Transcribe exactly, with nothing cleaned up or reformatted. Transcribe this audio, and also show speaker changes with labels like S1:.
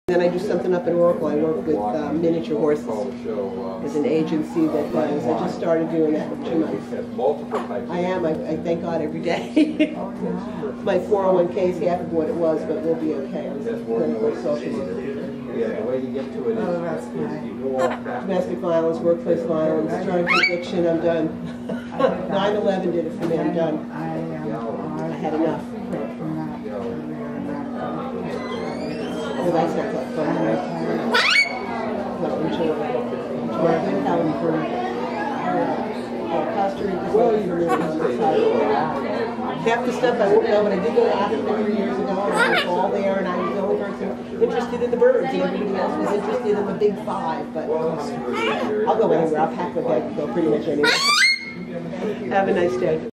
S1: Then I do something up in Oracle. I work with uh, miniature horses. There's an agency that does. I just started doing that for two months. I am. I, I thank God every day. My four oh one K is half of what it was, but we'll be okay. I'm clinical social worker.
S2: Yeah, the way you get to it is,
S3: Oh, that's
S2: is
S3: nice.
S2: you go off that.
S1: Domestic violence, workplace violence, drug addiction, I'm done. nine eleven did it for me, I'm done.
S3: I am.
S1: I had enough. Well, that's not that fun. No, enjoy it. Enjoy it. How important. Costa Rica's well, you half the stuff I wouldn't know, but I did go to Africa three years ago, and I was all there, and I was the only person interested in the birds, and everybody else was interested in the big five, but I'll go anywhere. I'll pack my bag and go pretty much anywhere. Have a nice day.